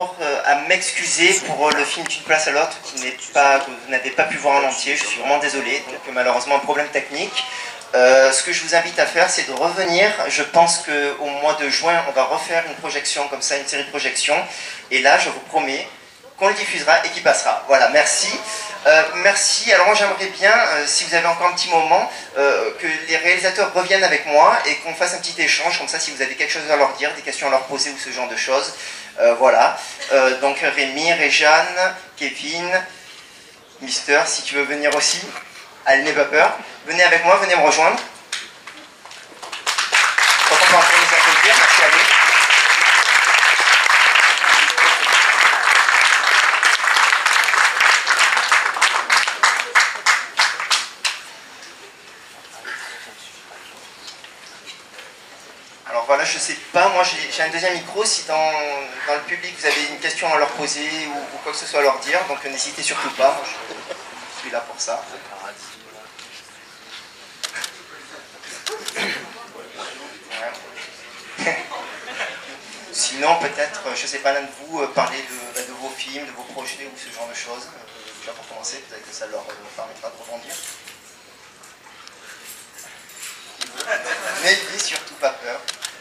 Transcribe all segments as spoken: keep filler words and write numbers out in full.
Euh, à m'excuser pour euh, le film d'une place à l'autre qui n'est pas, que vous n'avez pas pu voir en entier. Je suis vraiment désolé, donc malheureusement un problème technique. Euh, ce que je vous invite à faire, c'est de revenir. Je pense qu'au mois de juin, on va refaire une projection comme ça, une série de projections. Et là, je vous promets qu'on le diffusera et qu'il passera. Voilà, merci. Euh, merci. Alors moi, j'aimerais bien, euh, si vous avez encore un petit moment, euh, que les réalisateurs reviennent avec moi et qu'on fasse un petit échange. Comme ça, si vous avez quelque chose à leur dire, des questions à leur poser ou ce genre de choses. Euh, voilà. Euh, donc Rémi, Réjeanne, Kevin, Mister, si tu veux venir aussi. Allez, n'aie pas peur. Venez avec moi, venez me rejoindre. Je crois qu'on peut encore nous applaudir. Merci à vous. Alors voilà, je sais pas, moi j'ai un deuxième micro, si dans, dans le public vous avez une question à leur poser ou, ou quoi que ce soit à leur dire, donc n'hésitez surtout pas, moi je suis là pour ça. Ouais. Sinon peut-être, je sais pas, l'un de vous, parler de, de vos films, de vos projets ou ce genre de choses, déjà pour commencer, peut-être que ça leur permettra de rebondir. N'ayez surtout pas peur.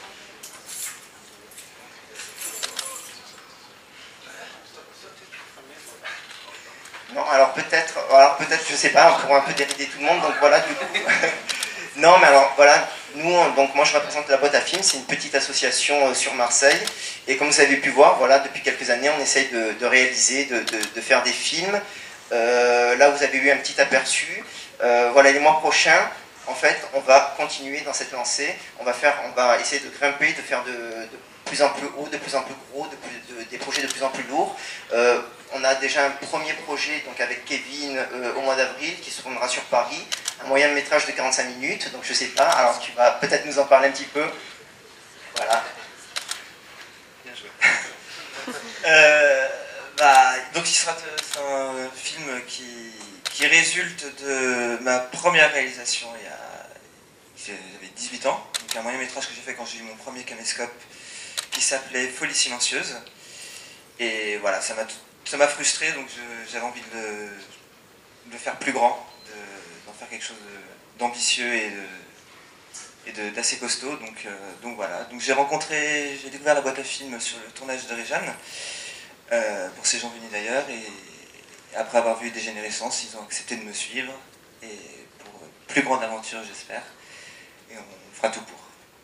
Non, alors peut-être, alors peut-être, je sais pas, pour un peu dérider tout le monde, donc voilà, du coup. Non, mais alors voilà, nous, donc moi je représente la boîte à films, c'est une petite association euh, sur Marseille, et comme vous avez pu voir, voilà, depuis quelques années, on essaye de, de réaliser, de, de, de faire des films. Euh, là, vous avez eu un petit aperçu. Euh, voilà, les mois prochains, en fait, on va continuer dans cette lancée. On va faire, on va essayer de grimper, de faire de, de plus en plus haut, de plus en plus gros, de plus, de, des projets de plus en plus lourds. Euh, on a déjà un premier projet donc avec Kevin euh, au mois d'avril qui se tournera sur Paris, un moyen métrage de quarante-cinq minutes. Donc je sais pas. Alors tu vas peut-être nous en parler un petit peu. Voilà. Bien joué. euh, bah, donc il sera c'est un film qui qui résulte de ma première réalisation il y a j'avais dix-huit ans, donc un moyen métrage que j'ai fait quand j'ai eu mon premier caméscope qui s'appelait Folie silencieuse. Et voilà, ça m'a ça m'a frustré, donc j'avais envie de le, de le faire plus grand, d'en faire quelque chose d'ambitieux et de, et d'assez costaud. Donc, euh, donc voilà, donc j'ai rencontré, j'ai découvert la boîte à films sur le tournage de Réjeanne, euh, pour ces gens venus d'ailleurs, et après avoir vu Dégénérescence, ils ont accepté de me suivre, et pour plus grande aventure j'espère, et on fera tout pour.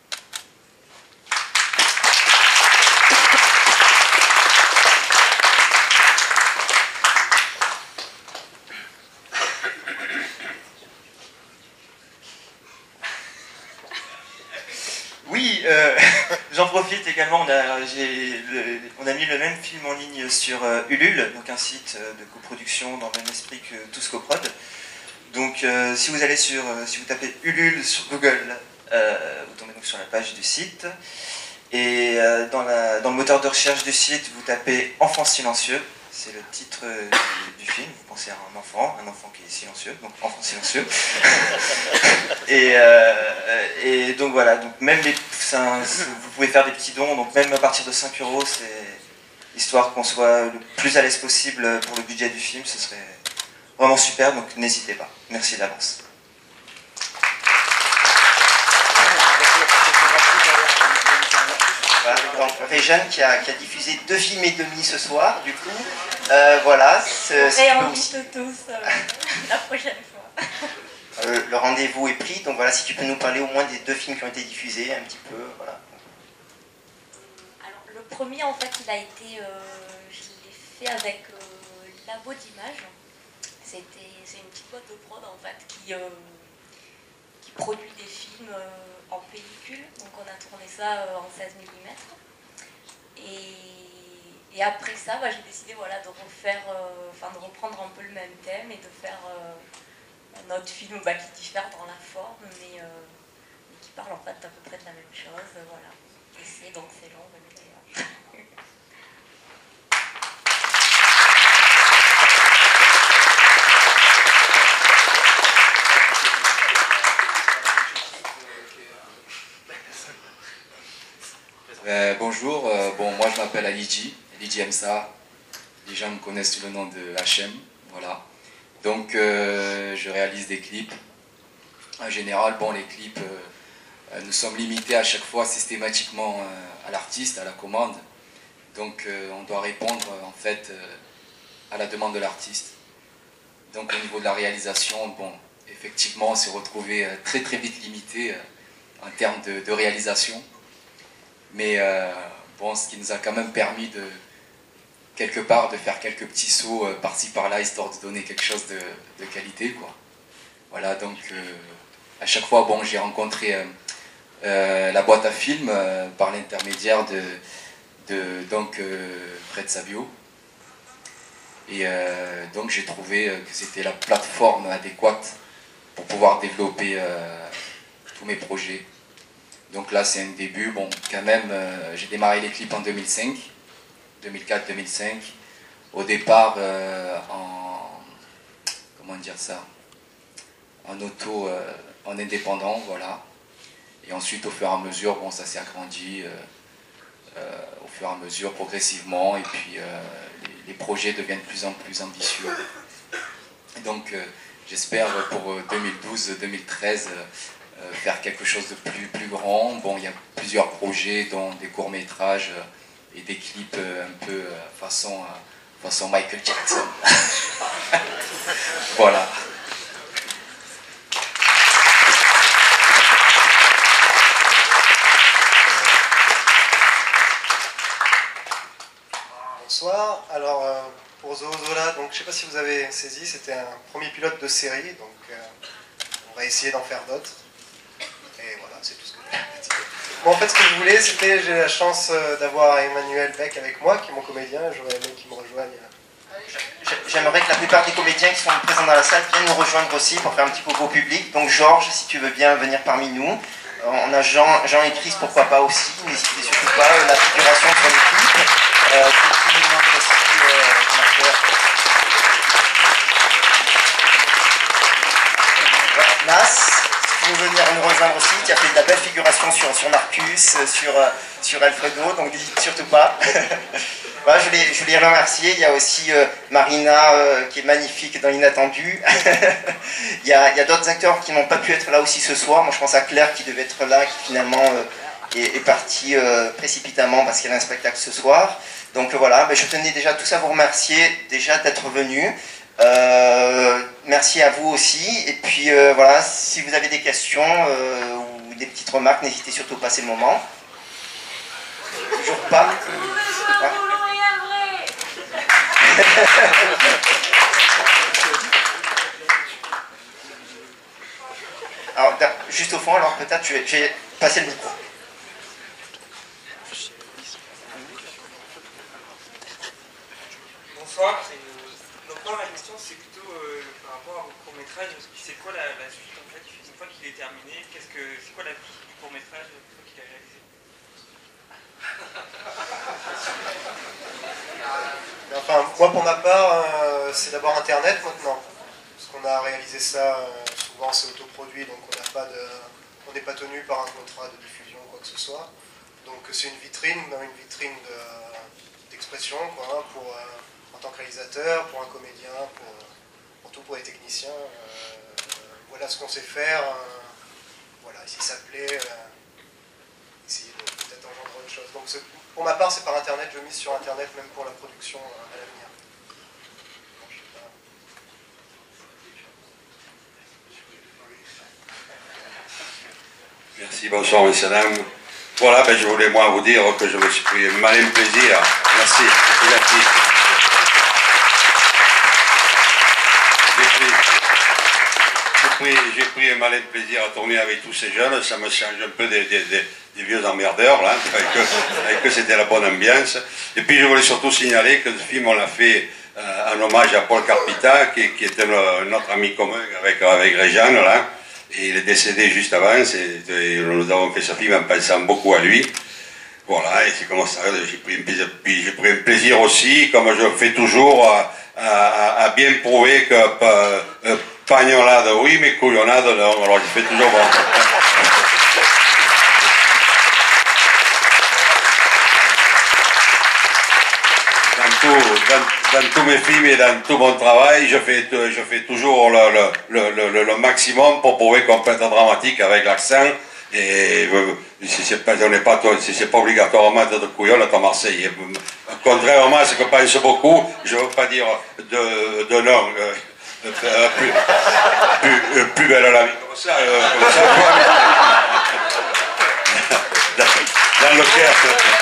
Oui, euh, j'en profite également, on a, le, on a mis le même film en ligne sur euh, Ulule, donc un site de coproduction dans le même esprit que Tous Coprod. Donc euh, si vous allez sur, euh, si vous tapez Ulule sur Google, euh, vous tombez donc sur la page du site. Et euh, dans, la, dans le moteur de recherche du site, vous tapez Enfant silencieux, c'est le titre du, du film, vous pensez à un enfant, un enfant qui est silencieux, donc Enfant silencieux. et, euh, et donc voilà, donc même les, un, vous pouvez faire des petits dons, donc même à partir de cinq euros, c'est histoire qu'on soit le plus à l'aise possible pour le budget du film, ce serait vraiment super, donc n'hésitez pas. Merci d'avance. Voilà, donc Réjeanne qui a, qui a diffusé deux films et demi ce soir, du coup, euh, voilà. Et on invite tous euh, la prochaine fois. Euh, le rendez-vous est pris, donc voilà, si tu peux nous parler au moins des deux films qui ont été diffusés, un petit peu, voilà. Alors le premier, en fait, il a été, euh, je l'ai fait avec euh, Labo d'Images. C'était, c'est une petite boîte de prod en fait qui, euh, qui produit des films euh, en pellicule, donc on a tourné ça euh, en seize millimètres. Et, et après ça, bah, j'ai décidé voilà, de refaire, euh, enfin de reprendre un peu le même thème et de faire euh, un autre film bah, qui diffère dans la forme, mais, euh, mais qui parle en fait à peu près de la même chose, voilà. Et c'est donc c'est long, mais d'ailleurs. Euh, bonjour, euh, bon, moi je m'appelle Alidji, Lydie Msa. Les gens me connaissent sous le nom de H M, voilà. Donc euh, je réalise des clips. En général, bon, les clips, euh, nous sommes limités à chaque fois systématiquement euh, à l'artiste, à la commande. Donc euh, on doit répondre en fait euh, à la demande de l'artiste. Donc au niveau de la réalisation, bon, effectivement, on s'est retrouvé euh, très très vite limité euh, en termes de, de réalisation. Mais euh, bon, ce qui nous a quand même permis de, quelque part, de faire quelques petits sauts euh, par-ci par-là, histoire de donner quelque chose de, de qualité, quoi. Voilà, donc euh, à chaque fois, bon, j'ai rencontré euh, euh, la boîte à films euh, par l'intermédiaire de, de donc, euh, Fred Savio. Et euh, donc j'ai trouvé que c'était la plateforme adéquate pour pouvoir développer euh, tous mes projets. Donc là, c'est un début. Bon, quand même, euh, j'ai démarré les clips en deux mille cinq, deux mille quatre deux mille cinq. Au départ, euh, en... comment dire ça, en auto, euh, en indépendant, voilà. Et ensuite, au fur et à mesure, bon, ça s'est agrandi, euh, euh, au fur et à mesure, progressivement. Et puis, euh, les, les projets deviennent de plus en plus ambitieux. Et donc, euh, j'espère pour deux mille douze deux mille treize... Euh, Euh, faire quelque chose de plus, plus grand. Bon, il y a plusieurs projets, dont des courts-métrages euh, et des clips euh, un peu euh, façon, euh, façon Michael Jackson. Voilà. Bonsoir. Alors, euh, pour Zozola, donc je ne sais pas si vous avez saisi, c'était un premier pilote de série, donc euh, on va essayer d'en faire d'autres. Et voilà, c'est tout ce que je voulais dire. Bon, en fait, ce que je voulais, c'était, j'ai la chance d'avoir Emmanuel Beck avec moi, qui est mon comédien, j'aurais aimé qu'il me rejoigne. J'aimerais que la plupart des comédiens qui sont présents dans la salle viennent nous rejoindre aussi pour faire un petit peu beau public. Donc Georges, si tu veux bien venir parmi nous. On a Jean, Jean et Chris, pourquoi pas aussi, n'hésitez surtout pas, la figuration sur l'équipe. Euh, Kiki nous manque aussi, euh, voilà, Nas. Tu veux venir nous rejoindre aussi, tu as fait de la belle figuration sur, sur Marcus, sur, sur Alfredo, donc n'hésite surtout pas. Voilà, je voulais, je voulais remercier, il y a aussi euh, Marina euh, qui est magnifique dans l'Inattendu. Il y a, a d'autres acteurs qui n'ont pas pu être là aussi ce soir, moi je pense à Claire qui devait être là, qui finalement euh, est, est partie euh, précipitamment parce qu'elle a un spectacle ce soir. Donc euh, voilà, mais je tenais déjà tous à vous remercier déjà d'être venus. Euh, merci à vous aussi, et puis euh, voilà, si vous avez des questions euh, ou des petites remarques, n'hésitez surtout pas, c'est le moment. Toujours pas. Ouais. Alors, juste au fond, alors peut-être je vais passer le micro. Bonsoir. Donc moi, ma question, c'est plutôt euh, par rapport à vos courts-métrages. C'est quoi la, la suite, en fait, une fois qu'il est terminé? Qu'est-ce que, c'est quoi la vie du court-métrage une fois qu'il est réalisé? Enfin, moi, pour ma part, euh, c'est d'abord Internet maintenant. Parce qu'on a réalisé ça, euh, souvent c'est autoproduit, donc on n'a pas de, on n'est pas tenu par un contrat de diffusion ou quoi que ce soit. Donc c'est une vitrine, une vitrine d'expression, de, quoi, hein, pour... Euh, en tant que réalisateur, pour un comédien, pour, pour tout, pour les techniciens. Euh, voilà ce qu'on sait faire. Euh, voilà, si ça plaît, euh, essayer de peut-être engendrer autre chose. Donc pour ma part, c'est par Internet, je mise sur Internet même pour la production euh, à l'avenir. Merci, bonsoir messieurs dames. Voilà, ben, je voulais moi vous dire que je me suis pris un malin plaisir. Merci, merci. J'ai pris un malin plaisir à tourner avec tous ces jeunes, ça me change un peu des, des, des, des vieux emmerdeurs, là, avec eux, avec eux c'était la bonne ambiance. Et puis je voulais surtout signaler que ce film on l'a fait euh, en hommage à Paul Carpita, qui, qui était le, notre ami commun avec, avec Réjeanne, là, et il est décédé juste avant, et nous avons fait ce film en pensant beaucoup à lui. Voilà, et c'est comme ça, j'ai pris un plaisir, puis j'ai pris un plaisir aussi, comme je fais toujours, à, à, à bien prouver que euh, pagnolade oui, mais couillonnade non, alors je fais toujours bon. tout, dans, dans tous mes films et dans tout mon travail, je fais, je fais toujours le, le, le, le, le maximum pour prouver qu'on peut être dramatique avec l'accent. Et si c'est pas, on n'est pas, si c'est pas obligatoirement de couillon, être Marseillais. Contrairement à ce que pensent beaucoup, je ne veux pas dire de, de nom. Euh, euh, plus, plus, plus belle la vie comme ça, euh, comme ça dans, dans lequel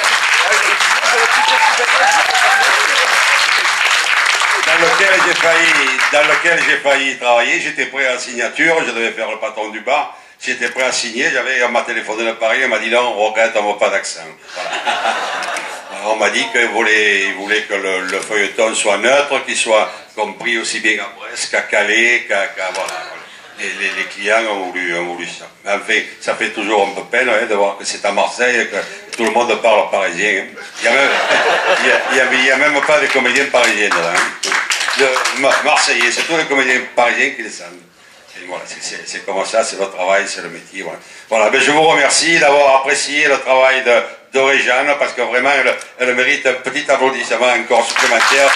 dans lequel j'ai failli dans lequel j'ai failli travailler. J'étais prêt à la signature, je devais faire le patron du bar, j'étais prêt à signer, j'avais on m'a téléphoné de Paris, on m'a dit non, on regrette, on n'a pas d'accent. Voilà. On m'a dit qu'il voulait, il voulait que le, le feuilleton soit neutre, qu'il soit compris aussi bien à Brest qu'à Calais, qu'à... Qu voilà. Les, les, les clients ont voulu, ont voulu ça. Mais enfin, ça fait toujours un peu peine hein, de voir que c'est à Marseille et que tout le monde parle parisien. Hein. Il n'y a, a, a, a même pas de comédiens parisiens là. Hein. De, Marseillais, c'est tous les comédiens parisiens qui descendent. Voilà, c'est comme ça, c'est le travail, c'est le métier. Voilà. Voilà, ben je vous remercie d'avoir apprécié le travail de, de Réjeanne, parce que vraiment, elle, elle mérite un petit applaudissement encore supplémentaire.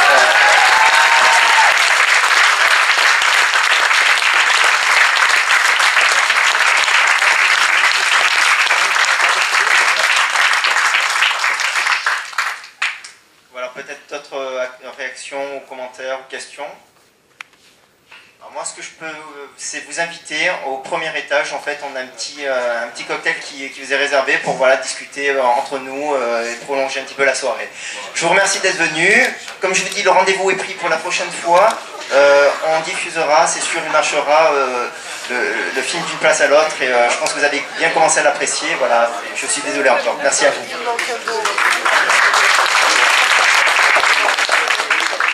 Voilà, peut-être d'autres réactions, ou commentaires, ou questions. Alors moi, ce que je peux, c'est vous inviter au premier étage. En fait, on a un petit, euh, un petit cocktail qui, qui vous est réservé pour voilà, discuter euh, entre nous euh, et prolonger un petit peu la soirée. Je vous remercie d'être venus. Comme je vous dis, le rendez-vous est pris pour la prochaine fois. Euh, on diffusera, c'est sûr, il marchera euh, le, le film d'une place à l'autre. Et euh, je pense que vous avez bien commencé à l'apprécier. Voilà, je suis désolé encore. Merci à vous.